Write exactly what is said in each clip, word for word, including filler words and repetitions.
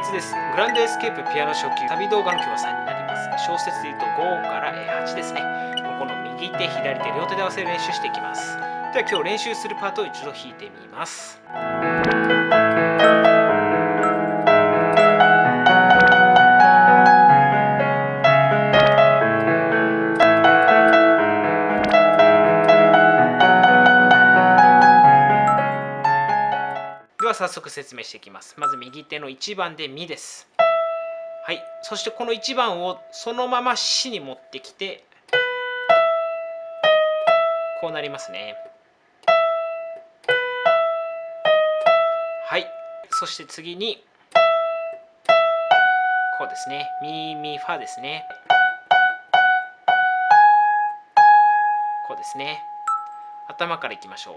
説です。グランドエスケープピアノ初級旅動画の今日はさんになります。小説で言うとごからはちですね。この右手左手両手で合わせる練習していきます。では今日練習するパートを一度弾いてみます。では早速説明していきます。まず右手のいちばんでミです。はい、そしてこのいちばんをそのままシに持ってきてこうなりますね。はい、そして次にこうですね。ミミファですね。こうですね。頭からいきましょう。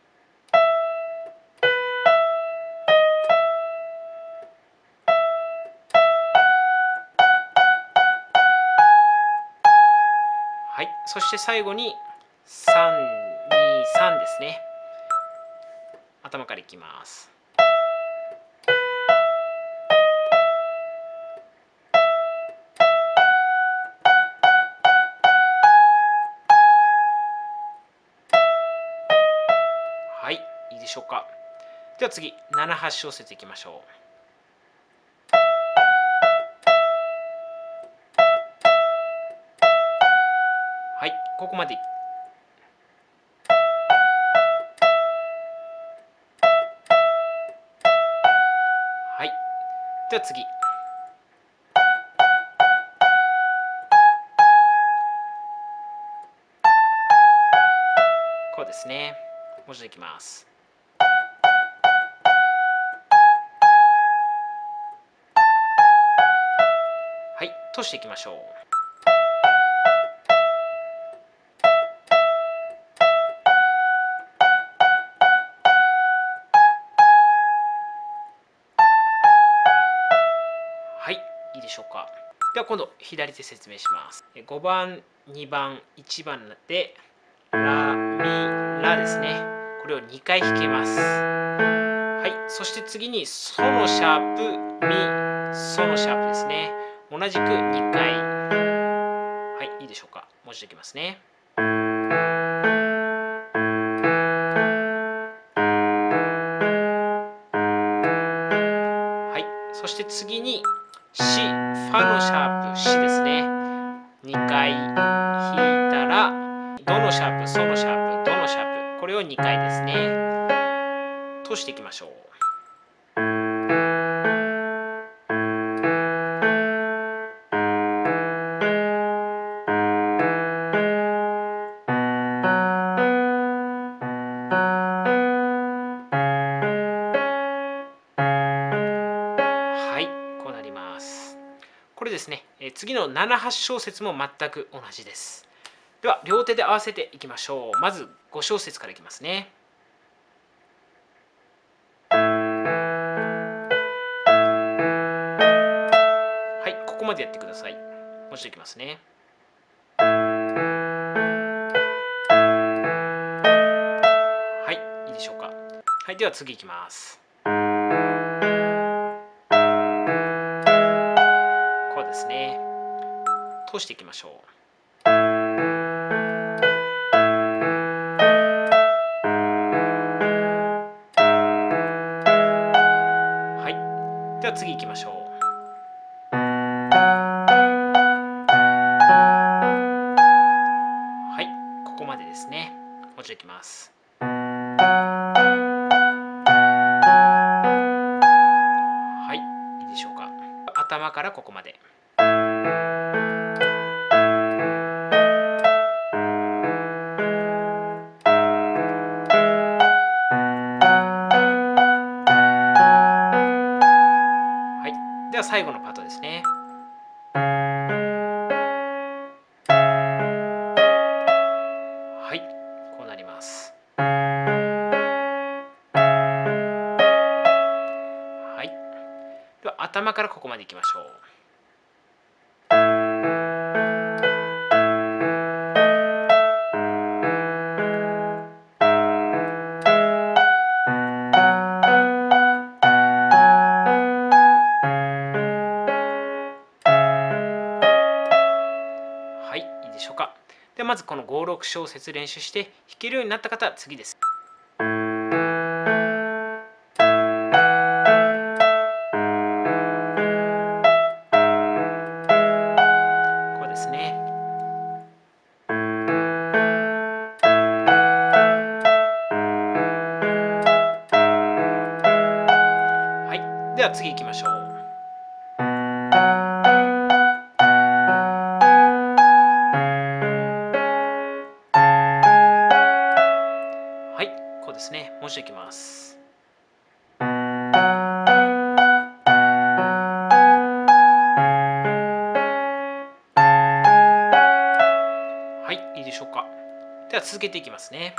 はい、そして最後にさんにさんですね。頭からいきます。はい、いいでしょうか。では次、ななはち小節いきましょう。はい、ここまで。はい、では次。こうですね。もう一度いきます。はい、通していきましょう。はい、いいでしょうか。では今度左手説明します。ごばん、にばん、いちばんでラ、ミ、ラですね。これをにかい弾けます。はい、そして次にソのシャープ、ミ、ソのシャープですね。同じくにかい。はい、いいでしょうか。もう一度いきますね。はい、そして次にシ、ファのシャープ、シですね。にかい弾いたら、ドのシャープ、ソのシャープ、ドのシャープ、これをにかいですね。通していきましょう。はい、こうなります。これですね、えー、次のななはち小節も全く同じです。では両手で合わせていきましょう。まずご小節からいきますね。はい、ここまでやってください。もう一度いきますね。はい、いいでしょうか。はい、では次いきます。こうですね。通していきましょう。はい、では次いきましょう。はい、ここまでですね。もう一度いきます。はい、いいでしょうか。頭からここまで。はい、では最後のパートですね。はい、こうなります。はい、では頭からここまでいきましょう。 ご、ろく小節練習して弾けるようになった方は次です。こうですね。はい、では次行きましょう。はい、こうですね。もう一度いきます。はい、いいでしょうか。では続けていきますね。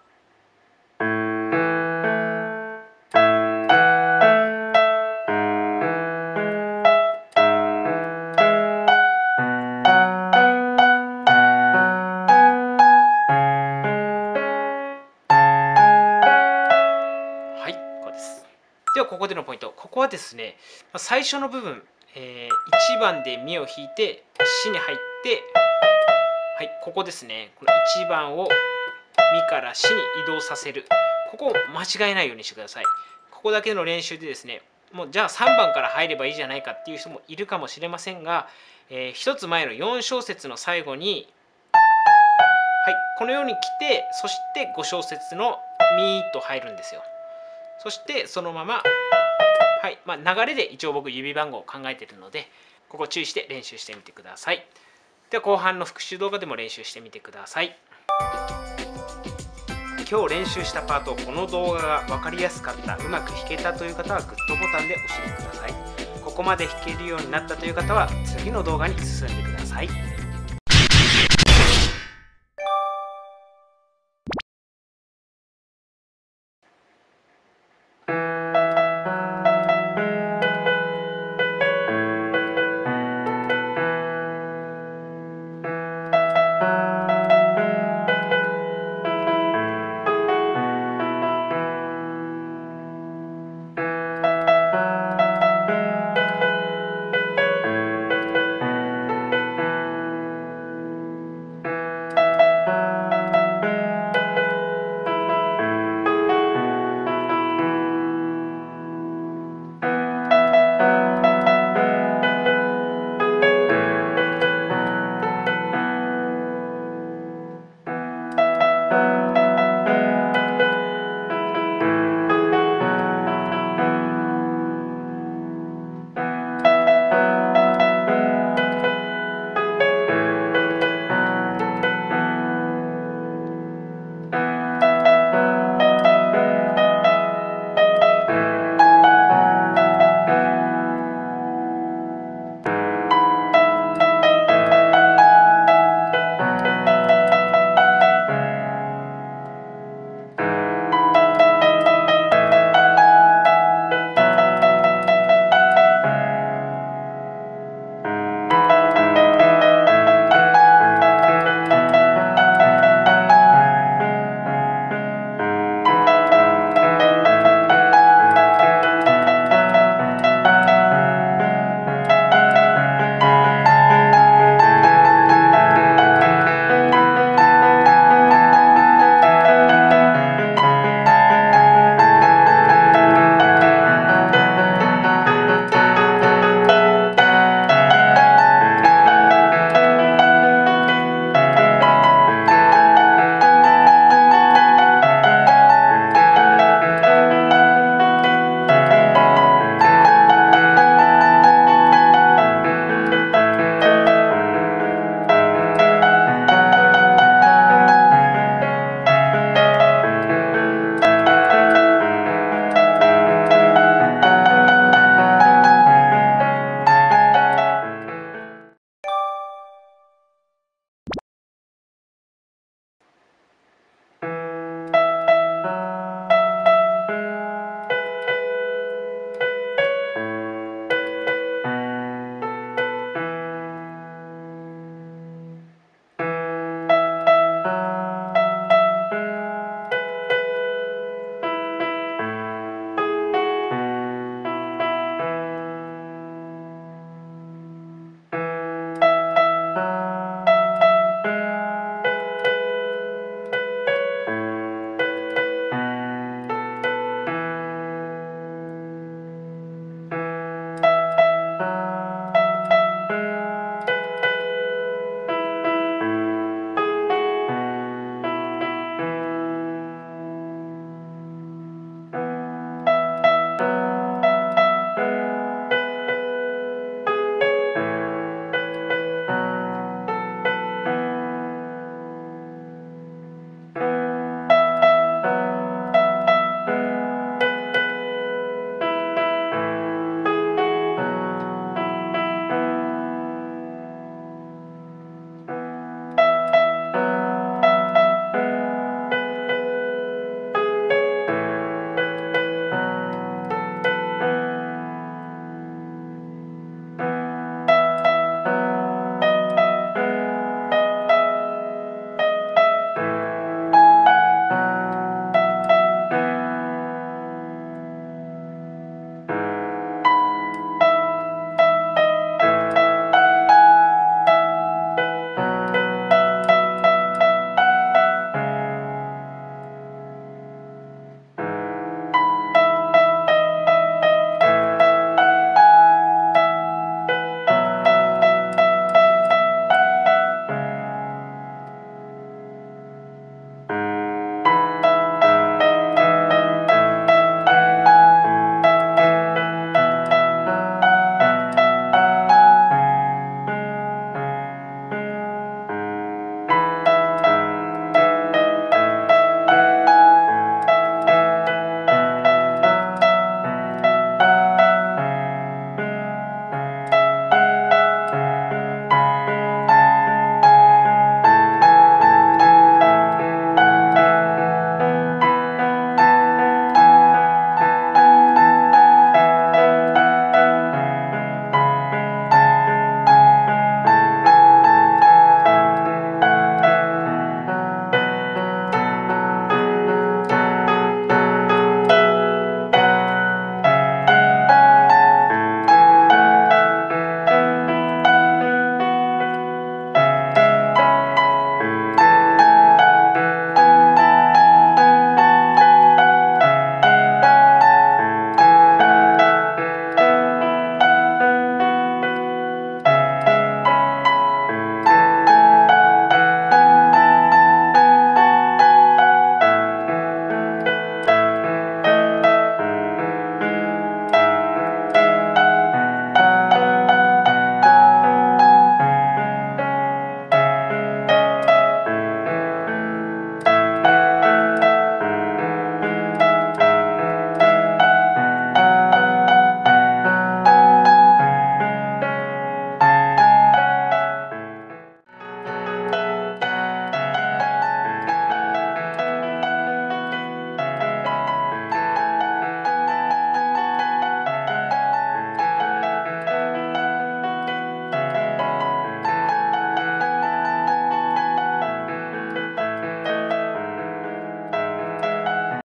はい、こうです。ではここでのポイント。ここはですね、最初の部分、えー、いちばんでミを弾いてシに入って、はい、ここですね。このいちばんをミからシに移動させる。ここを間違えないようにしてください。ここだけの練習でですね、もうじゃあさんばんから入ればいいじゃないかっていう人もいるかもしれませんが、えー、ひとつまえのよん小節の最後に、はい、このように来て、そしてご小節のミと入るんですよ。そしてそのまま、はいまあ、流れで一応僕指番号を考えているので、ここ注意して練習してみてください。では後半の復習動画でも練習してみてください。今日練習したパート、この動画が分かりやすかった、うまく弾けたという方はグッドボタンで押してください。ここまで弾けるようになったという方は次の動画に進んでください。